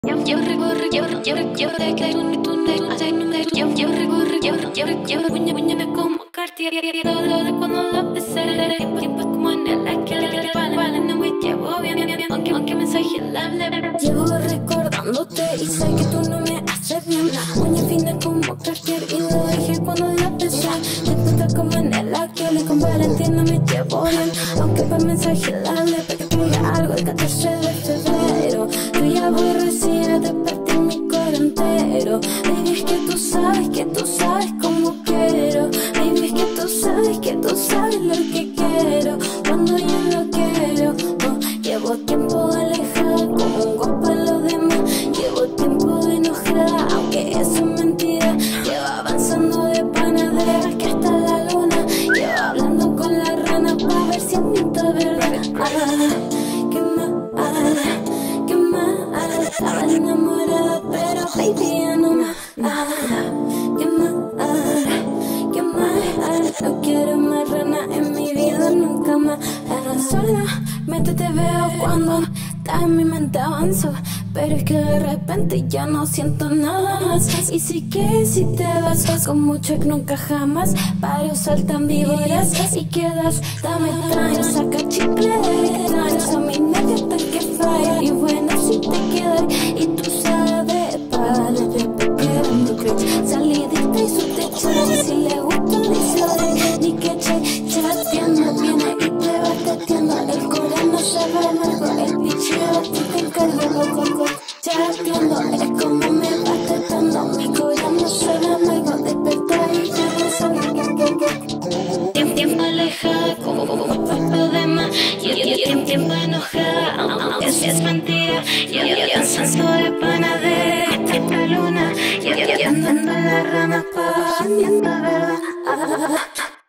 Como Cartier, todo de cuando la besé. Tiempo como en el aquel vale, no me llevo bien, aunque mensaje la hable. Llevo recordándote y sé que tú no me haces bien. Uña fina como Cartier y lo dejé cuando la besé. Tiempo como en el aquel y con Valentín no me llevo bien, aunque por mensaje la hable. Porque tuya algo el 14 de febrero. Tú ya aborrecida de partir mi coro entero. Baby, es que tú sabes cómo quiero. Baby, es que tú sabes lo que quiero. Cuando yo lo quiero, llevo tiempo alejada como un guapo a los demás. Llevo tiempo enojada, aunque eso es mentira. Llevo avanzando de panadera que hasta la luna. Llevo hablando con la rana para ver si miento verdad. Qué mal, estaba enamorada, pero baby ya no más. Qué mal, no quiero más rana en mi vida nunca más. Solamente te veo cuando estás en mi mente avanzo, pero es que de repente ya no siento nada más. Y sí que si te vas con mucho que nunca jamás. Varios saltan víboras y quedas, dame extraño, saca chicle de extraños. A mi novio hasta que falla. Y bueno, si te quedas y tú sabes, vale, después quedando creo. Salidita y su techo, si le gusta dice ni que chateando viene y te va teteando. El corazón no se va largo, el picheo te encargo loco. Chateando es como me va tetando. Mi corazón no se va largo, despertó y ya no sabe. Tiempo alejada como cuerpo de más. Y tiempo enojada, aunque es mentira. Y cansancio de panadera hasta la luna. Y andando en la rama pa' miento verdad.